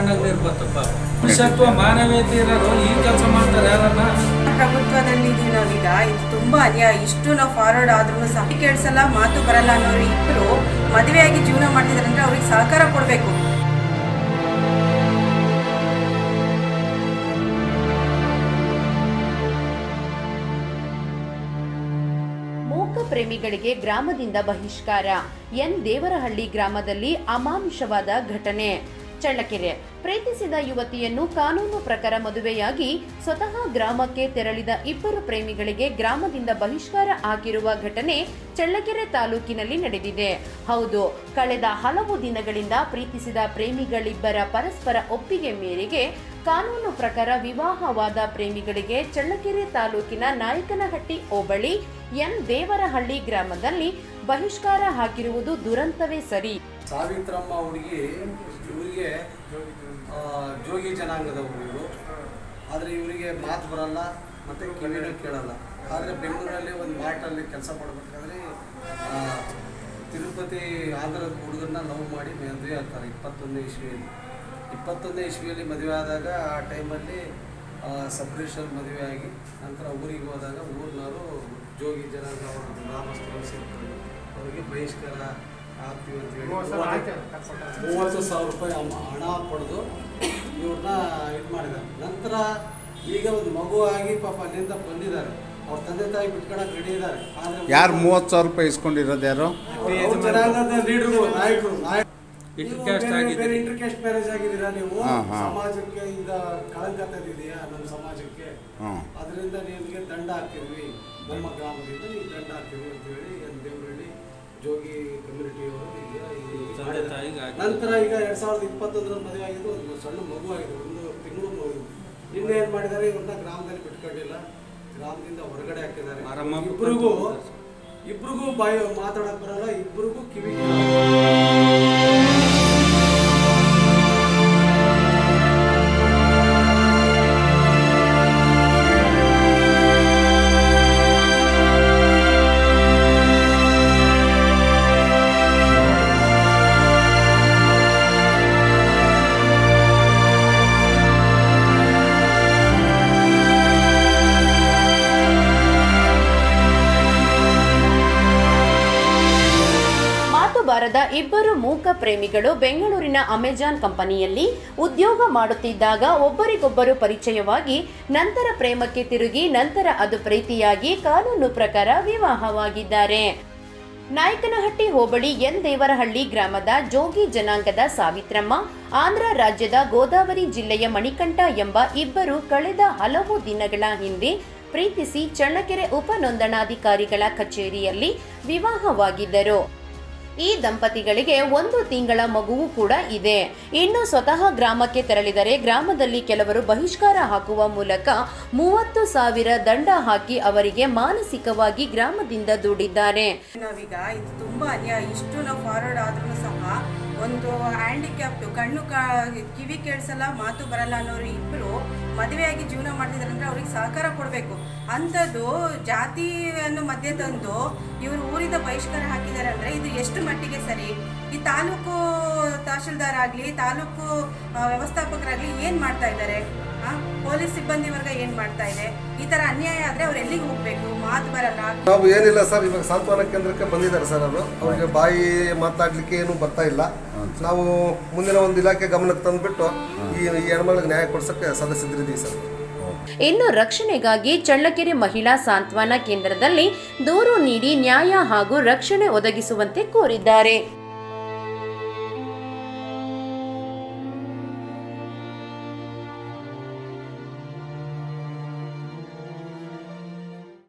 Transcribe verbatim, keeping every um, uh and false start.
ಕಣ್ಣಲ್ಲಿ ಇರ್ಬತ್ತಪ್ಪ. ಮನುಷ್ಯತ್ವ ಮಾನವೀಯತೆ ಇರೋರು ಈ ಕೆಲಸ ಮಾಡ್ತಾರೆ ಯಾರನ್ನ? ಪ್ರಭುತ್ವದಲ್ಲಿ ಇದೀವಿ ನಾವೀಗ. ಇದು ತುಂಬಾ ಅನ್ಯಾಯ. ಇಷ್ಟು ನಾವು ಫಾರ್ವರ್ಡ್ ಆದ್ರೂ ಸಹ ಕೇಳಿಸಲ್ಲ, ಮಾತು ಬರಲ್ಲ ಅನ್ನೋರು ಇಬ್ಬರು ಮದುವೆಯಾಗಿ ಜೀವನ ಮಾಡ್ತಿದಾರೆ ಅಂದ್ರೆ ಅವ್ರಿಗೆ ಸಹಕಾರ ಕೊಡಬೇಕು. ಮೂಕ ಪ್ರೇಮಿಗಳಿಗೆ ಗ್ರಾಮದಿಂದ ಬಹಿಷ್ಕಾರ. ಎನ್ ದೇವರಹಳ್ಳಿ ಗ್ರಾಮದಲ್ಲಿ ಅಮಾನುಷವಾದ ಘಟನೆ. ಚಳ್ಳಕೆರೆ ಪ್ರೀತಿಸಿದ ಯುವತಿಯನ್ನು ಕಾನೂನು ಪ್ರಕಾರ ಮದುವೆಯಾಗಿ ಸ್ವತಃ ಗ್ರಾಮಕ್ಕೆ ತೆರಳಿದ ಇಬ್ಬರು ಪ್ರೇಮಿಗಳಿಗೆ ಗ್ರಾಮದಿಂದ ಬಹಿಷ್ಕಾರ ಆಗಿರುವ ಘಟನೆ ಚಳ್ಳಕೆರೆ ತಾಲೂಕಿನಲ್ಲಿ ನಡೆದಿದೆ. ಹೌದು, ಕಳೆದ ಹಲವು ದಿನಗಳಿಂದ ಪ್ರೀತಿಸಿದ ಪ್ರೇಮಿಗಳಿಬ್ಬರ ಪರಸ್ಪರ ಒಪ್ಪಿಗೆ ಮೇರೆಗೆ ಕಾನೂನು ಪ್ರಕಾರ ವಿವಾಹವಾದ ಪ್ರೇಮಿಗಳಿಗೆ ಚಳ್ಳಕೆರೆ ತಾಲೂಕಿನ ನಾಯಕನಹಟ್ಟಿ ಹೋಬಳಿ ಎನ್ ದೇವರಹಳ್ಳಿ ಗ್ರಾಮದಲ್ಲಿ ಬಹಿಷ್ಕಾರ ಹಾಕಿರುವುದು ದುರಂತವೇ ಸರಿ. ಸಾವಿತ್ರಮ್ಮ ಹುಡುಗಿ ಇವರಿಗೆ ಜೋಗಿ ಜನಾಂಗದವರು ಇವರು. ಆದರೆ ಇವರಿಗೆ ಮಾತು ಬರಲ್ಲ ಮತ್ತು ಕಿವಿನೂ ಕೇಳಲ್ಲ. ಆದರೆ ಬೆಂಗಳೂರಲ್ಲಿ ಒಂದು ಮಾರ್ಟಲ್ಲಿ ಕೆಲಸ ಮಾಡಬೇಕಾದ್ರೆ ತಿರುಪತಿ ಆಂಧ್ರದ ಹುಡುಗರನ್ನ ಲವ್ ಮಾಡಿ ಮದುವೆ ಆಗ್ತಾರೆ ಇಪ್ಪತ್ತೊಂದನೇ ಇಸ್ವಿಯಲ್ಲಿ. ಇಪ್ಪತ್ತೊಂದನೇ ಇಸ್ವಿಯಲ್ಲಿ ಮದುವೆ ಆದಾಗ ಆ ಟೈಮಲ್ಲಿ ಸಪ್ರೇಷನ್ ಮದುವೆ ಆಗಿ ನಂತರ ಊರಿಗೆ ಹೋದಾಗ ಊರಿನವರು ಜೋಗಿ ಜನಾಂಗ ಅವರ ಗ್ರಾಮಸ್ಥರು ಸೇರ್ಕೊಂಡು ಅವರಿಗೆ ಬಹಿಷ್ಕಾರ ಆಗ್ತೀವಿ ಅಂತ ಹೇಳಿ ಮೂವತ್ತು ಸಾವಿರ ರೂಪಾಯಿ ಹಣ ಪಡೆದು ಇವ್ರನ್ನ ಇದು ಮಾಡಿದ್ದಾರೆ. ನಂತರ ಈಗ ಒಂದು ಮಗು ಆಗಿ ಪಾಪ ಅಲ್ಲಿಂದ ಬಂದಿದ್ದಾರೆ. ಅವ್ರ ತಂದೆ ತಾಯಿ ಬಿಟ್ಕೊಳಕ್ಕೆ ರೆಡಿ ಇದ್ದಾರೆ. ಆದರೆ ಯಾರು ಮೂವತ್ತು ಸಾವಿರ ರೂಪಾಯಿ ಇಸ್ಕೊಂಡಿರೋದು ಯಾರು? ಜನಾಂಗದ ಲೀಡರು, ನಾಯಕರು ನಾಯಕರು ಬೇರೆ ಇಂಟರ್ ಕ್ಯಾಸ್ಟ್ ಮ್ಯಾರೇಜ್ ಆಗಿದ್ದೀರಾ ನೀವು? ಸಮಾಜಕ್ಕೆ ಈಗ ಕಳಂಕ ತಂದಿದೆಯಾ ನಮ್ಮ ಸಮಾಜಕ್ಕೆ? ಅದರಿಂದ ನಿಮಗೆ ದಂಡ ಹಾಕ್ತಿದ್ವಿ, ನಮ್ಮ ಗ್ರಾಮದಿಂದ ನೀವು ದಂಡ ಹಾಕ್ತಿದ್ವಿ ಅಂತ ಹೇಳಿ ಎನ್ ದೇವರಹಳ್ಳಿ ಜೋಗಿ ಕಮ್ಯುನಿಟಿಯವರು ನಂತರ ಈಗ ಎರಡ್ ಸಾವಿರದ ಇಪ್ಪತ್ತೊಂದರಲ್ಲಿ ಮದುವೆ ಆಗಿದ್ದು ಒಂದು ಸಣ್ಣ ಮಗು ಆಗಿದೆ, ಒಂದು ತಿಂಗಳು ಮಗು. ನಿನ್ನೆ ಏನ್ ಮಾಡಿದ್ದಾರೆ, ಇವ್ರನ್ನ ಗ್ರಾಮದಲ್ಲಿ ಬಿಟ್ಕೊಂಡಿಲ್ಲ, ಗ್ರಾಮದಿಂದ ಹೊರಗಡೆ ಹಾಕಿದ್ದಾರೆ. ಇಬ್ಬರಿಗೂ ಇಬ್ರಿಗೂ ಬಾಯಿ ಮಾತಾಡಕ್ ಬರಲ್ಲ, ಇಬ್ಬರಿಗೂ ಕಿವಿ ಬಾರದ ಇಬ್ಬರು ಮೂಕ ಪ್ರೇಮಿಗಳು ಬೆಂಗಳೂರಿನ ಅಮೆಜಾನ್ ಕಂಪನಿಯಲ್ಲಿ ಉದ್ಯೋಗ ಮಾಡುತ್ತಿದ್ದಾಗ ಒಬ್ಬರಿಗೊಬ್ಬರು ಪರಿಚಯವಾಗಿ ನಂತರ ಪ್ರೇಮಕ್ಕೆ ತಿರುಗಿ ನಂತರ ಅದು ಪ್ರೀತಿಯಾಗಿ ಕಾನೂನು ಪ್ರಕಾರ ವಿವಾಹವಾಗಿದ್ದಾರೆ. ನಾಯಕನಹಟ್ಟಿ ಹೋಬಳಿ ಎನ್ ದೇವರಹಳ್ಳಿ ಗ್ರಾಮದ ಜೋಗಿ ಜನಾಂಗದ ಸಾವಿತ್ರಮ್ಮ, ಆಂಧ್ರ ರಾಜ್ಯದ ಗೋದಾವರಿ ಜಿಲ್ಲೆಯ ಮಣಿಕಂಠ ಎಂಬ ಇಬ್ಬರು ಕಳೆದ ಹಲವು ದಿನಗಳ ಹಿಂದೆ ಪ್ರೀತಿಸಿ ಚಳ್ಳಕೆರೆ ಉಪ ನೋಂದಣಾಧಿಕಾರಿಗಳ ಕಚೇರಿಯಲ್ಲಿ ವಿವಾಹವಾಗಿದ್ದರು. ಈ ದಂಪತಿಗಳಿಗೆ ಒಂದು ತಿಂಗಳ ಮಗುವು ಕೂಡ ಇದೆ. ಇನ್ನು ಸ್ವತಃ ಗ್ರಾಮಕ್ಕೆ ತೆರಳಿದರೆ ಗ್ರಾಮದಲ್ಲಿ ಕೆಲವರು ಬಹಿಷ್ಕಾರ ಹಾಕುವ ಮೂಲಕ ಮೂವತ್ತು ಸಾವಿರ ದಂಡ ಹಾಕಿ ಅವರಿಗೆ ಮಾನಸಿಕವಾಗಿ ಗ್ರಾಮದಿಂದ ದೂಡಿದ್ದಾರೆ. ನಾವೀಗ ಇದು ತುಂಬಾ ಅನ್ಯಾಯ. ಇಷ್ಟು ನಾವು ಫಾರ್ವರ್ಡ್ ಆದ್ರೂ ಸಹ ಒಂದು ಹ್ಯಾಂಡಿಕ್ಯಾಪ್ಟು, ಕಣ್ಣು ಕಿವಿ ಕೇಳಿಸಲ್ಲ, ಮಾತು ಬರಲ್ಲ ಅನ್ನೋರು ಇಬ್ಬರು ಮದುವೆಯಾಗಿ ಜೀವನ ಮಾಡ್ತಿದ್ದಾರೆ ಅಂದ್ರೆ ಅವ್ರಿಗೆ ಸಹಕಾರ ಕೊಡಬೇಕು. ಅಂಥದ್ದು ಜಾತಿಯನ್ನು ಮಧ್ಯೆ ತಂದು ಇವರು ಊರಿಂದ ಬಹಿಷ್ಕಾರ ಹಾಕಿದ್ದಾರೆ ಅಂದ್ರೆ ಇದು ಎಷ್ಟು ಮಟ್ಟಿಗೆ ಸರಿ? ಈ ತಾಲೂಕು ತಹಶೀಲ್ದಾರ್ ಆಗಲಿ, ತಾಲೂಕು ವ್ಯವಸ್ಥಾಪಕರಾಗಲಿ ಏನು ಮಾಡ್ತಾ ಇದ್ದಾರೆ? ಪೊಲೀಸ್ ಸಿಬ್ಬಂದಿ ವರ್ಗ ಏನ್ ಮಾಡ್ತಾ ಇದೆ? ಈ ತರ ಅನ್ಯಾಯ ಆದ್ರೆ ಅವ್ರು ಎಲ್ಲಿಗೆ ಹೋಗ್ಬೇಕು? ಮಾತು ಬರಲ್ಲ. ನಾವು ಏನಿಲ್ಲ ಸರ್, ಇವಾಗ ಸಾಂತ್ವನ ಕೇಂದ್ರಕ್ಕೆ ಬಂದಿದ್ದಾರೆ ಸರ್. ಅವರು ಅವರಿಗೆ ಬಾಯಿ ಮಾತಾಡ್ಲಿಕ್ಕೆ ಏನು ಬರ್ತಾ ಇಲ್ಲ. ನಾವು ಮುಂದಿನ ಒಂದು ಇಲಾಖೆ ಗಮನಕ್ಕೆ ತಂದ್ಬಿಟ್ಟು ಈ ಹೆಣ್ಮಗಳಿಗೆ ನ್ಯಾಯ ಕೊಡ್ಸಕ್ಕೆ ಸದಸ್ಯರಿದ್ದೀವಿ ಸರ್. ಇನ್ನು ರಕ್ಷಣೆಗಾಗಿ ಚಳ್ಳಕೆರೆ ಮಹಿಳಾ ಸಾಂತ್ವನ ಕೇಂದ್ರದಲ್ಲಿ ದೂರು ನೀಡಿ ನ್ಯಾಯ ಹಾಗೂ ರಕ್ಷಣೆ ಒದಗಿಸುವಂತೆ ಕೋರಿದ್ದಾರೆ.